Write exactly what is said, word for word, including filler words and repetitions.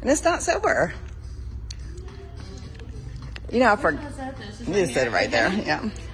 And it's not sober. You know, for, you just said it right there, yeah.